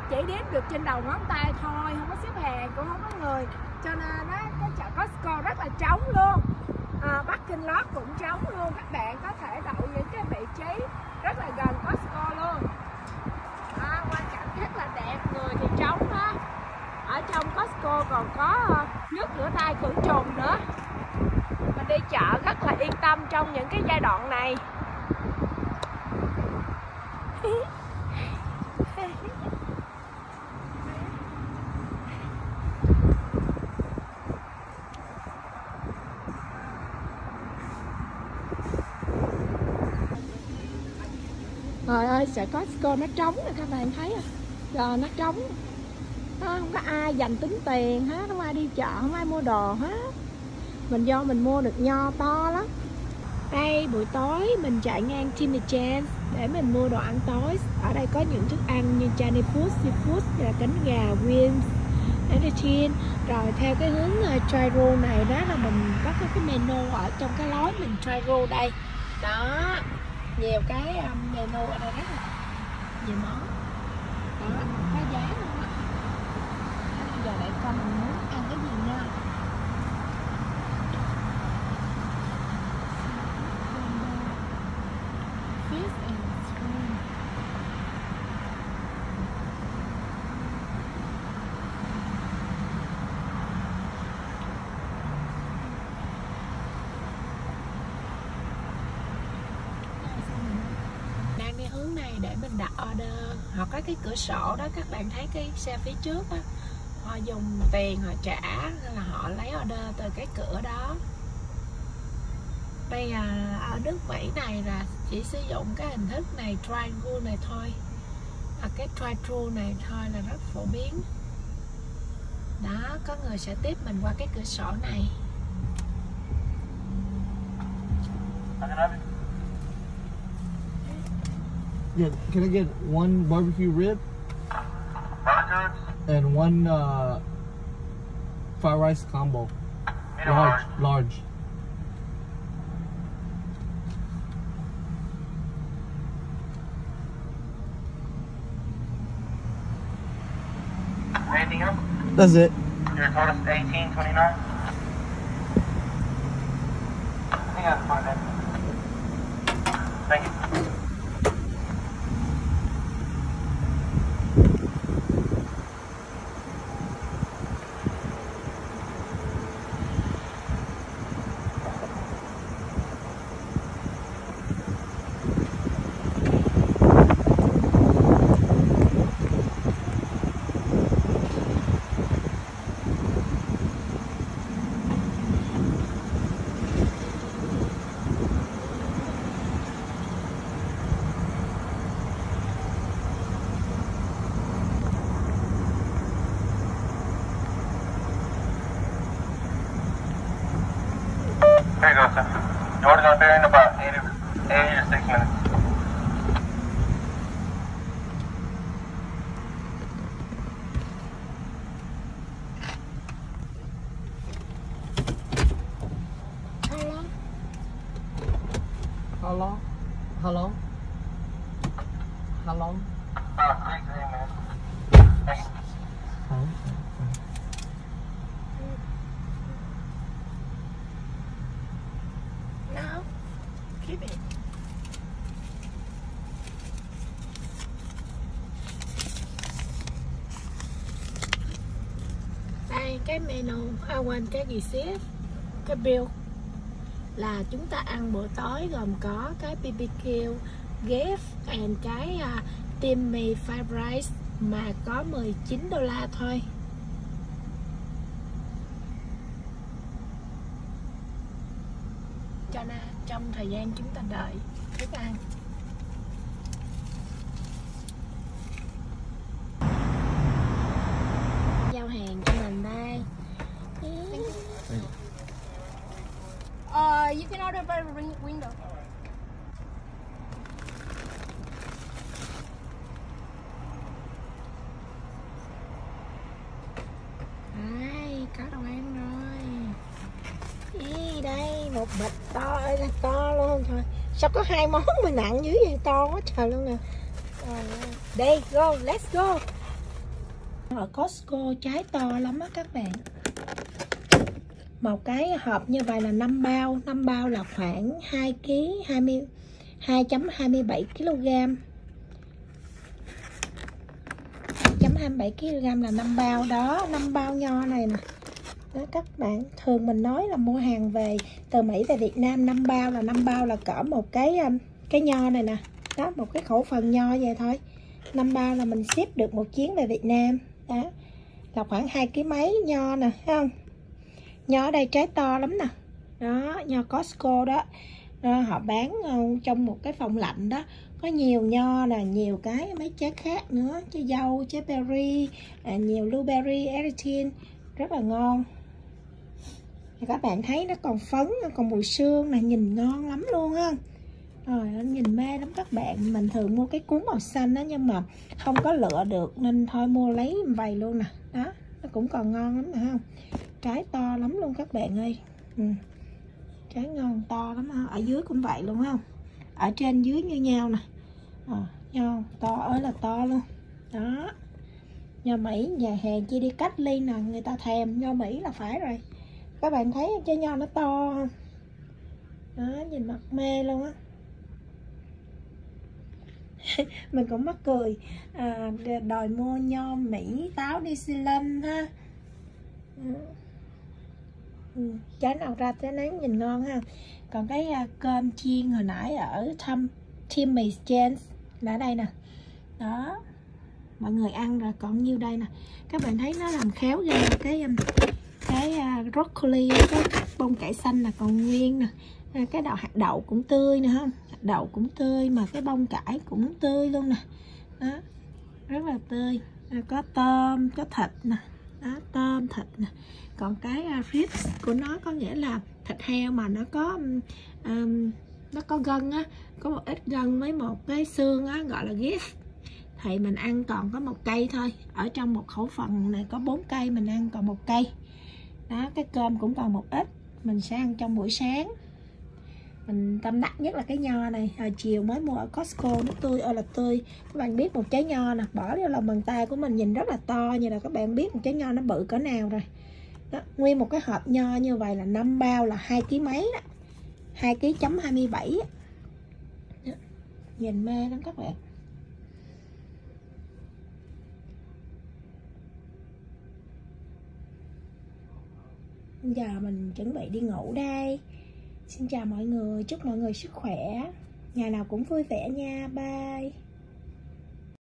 chỉ đếm được trên đầu ngón tay thôi, không có xếp hàng cũng không có người, cho nên á cái chợ Costco rất là trống luôn. Parking lot cũng trống luôn, các bạn có thể đậu những cái vị trí rất là gần Costco luôn. Quan cảnh rất là đẹp, người thì trống đó. Ở trong Costco còn có nước rửa tay khử trùng nữa. Mình đi chợ rất là yên tâm trong những cái giai đoạn này. Trời ơi, chợ Costco nó trống nè các bạn thấy không? Giờ nó trống, không có ai dành tính tiền hết, không ai đi chợ, không ai mua đồ hết. Do mình mua được nho to lắm. Đây buổi tối mình chạy ngang Timmy Jane để mình mua đồ ăn tối. Ở đây có những thức ăn như Chinese food, seafood, là cánh gà, wings, chiên. Rồi theo cái hướng try roll này đó là mình có cái menu ở trong cái lối mình try roll đây. Đó, nhiều cái menu ở đây rất là nhiều món. Đó, có giá luôn á. Bây giờ để coi mình muốn ăn cái gì nha. Fish and shrimp. Đang đi hướng này để mình đặt order. Họ có cái cửa sổ đó, các bạn thấy cái xe phía trước đó, họ dùng tiền họ trả nên là họ lấy order từ cái cửa đó. Bây giờ ở nước Mỹ này là chỉ sử dụng cái hình thức này, drive-thru này thôi. Cái drive-thru này thôi là rất phổ biến. Đó, có người sẽ tiếp mình qua cái cửa sổ này. Yeah, can I get one barbecue rib and one fried rice combo? Large. Anything else? That's it. Your total is 18.29. Hang on, find that. Thank you. Here you go, sir. Your order's gonna be in about 80 to 6 minutes. How long? How long? How long? 3 minutes. Thank you. No, keep it. Đây cái menu, quên cái gì xếp, cái bill là chúng ta ăn bữa tối gồm có cái BBQ, gift and cái Timmy fried rice mà có $19 thôi. Cho nên trong thời gian chúng ta đợi thức ăn, giao hàng cho mình đây. You can order by window. Đây, có đồ ăn rồi. Đây, một bịch to ơi là to luôn thôi. Sao có 2 món mà nặng dữ vậy, to quá trời luôn nè. Đây, go, let's go. ở Costco, trái to lắm á các bạn. Một cái hộp như vậy là 5 bao, 5 bao là khoảng 2 kg 2.27 kg. 2.27 kg là 5 bao đó, 5 bao nho này nè. Đó các bạn, thường mình nói là mua hàng về từ Mỹ về Việt Nam 5 bao là 5 bao là cỡ một cái nho này nè. Đó, một cái khẩu phần nho vậy thôi. 5 bao là mình ship được một chuyến về Việt Nam. Đó, là khoảng 2 kg mấy nho nè, thấy không? Nho ở đây trái to lắm nè. Đó, nho Costco đó. Đó, họ bán trong một cái phòng lạnh đó. Có nhiều nho nè, nhiều cái mấy trái khác nữa, trái dâu, trái berry, nhiều blueberry, erythrin, rất là ngon. Các bạn thấy nó còn phấn, nó còn mùi xương nè, nhìn ngon lắm luôn ha. Rồi nhìn mê lắm các bạn. Mình thường mua cái cuốn màu xanh đó nhưng mà không có lựa được nên thôi mua lấy vầy luôn nè. Đó, nó cũng còn ngon lắm nè không? Trái to lắm luôn các bạn ơi. Trái ngon to lắm ha. Ở dưới cũng vậy luôn không? Ở trên dưới như nhau nè. Nho to ơi là to luôn. Đó. Nho Mỹ nhà hàng chi đi cách ly nè, người ta thèm nho Mỹ là phải rồi. Các bạn thấy trái nho nó to không? Đó, nhìn mặt mê luôn á. Mình cũng mắc cười đòi mua nho Mỹ, táo New Zealand ha. Trái nào ra trái nấy nhìn ngon ha. Còn cái cơm chiên hồi nãy ở Timmy's Chance là ở đây nè. Đó, mọi người ăn rồi còn nhiêu đây nè. Các bạn thấy nó làm khéo ra cái broccoli, cái bông cải xanh là còn nguyên nè. Cái hạt đậu cũng tươi nè không? Hạt đậu cũng tươi mà cái bông cải cũng tươi luôn nè. Đó, rất là tươi. Có tôm, có thịt nè. Đó, tôm, thịt nè. Còn cái ribs của nó có nghĩa là thịt heo mà nó có gân á, có một ít gân với một cái xương á, gọi là gift. Thì mình ăn còn có 1 cây thôi. Ở trong một khẩu phần này có 4 cây, mình ăn còn 1 cây. Đó, cái cơm cũng còn một ít. Mình sẽ ăn trong buổi sáng. Mình tâm đắc nhất là cái nho này. Chiều mới mua ở Costco, nó tươi ơi là tươi. Các bạn biết một trái nho nè, bỏ vô lòng bàn tay của mình nhìn rất là to. Như là các bạn biết một trái nho nó bự cỡ nào rồi. Đó, nguyên một cái hộp nho như vậy là 5 bao là 2 kg mấy đó. 2 kg 27. Đó, nhìn mê lắm các bạn. Giờ mình chuẩn bị đi ngủ đây. Xin chào mọi người, chúc mọi người sức khỏe, ngày nào cũng vui vẻ nha, bye.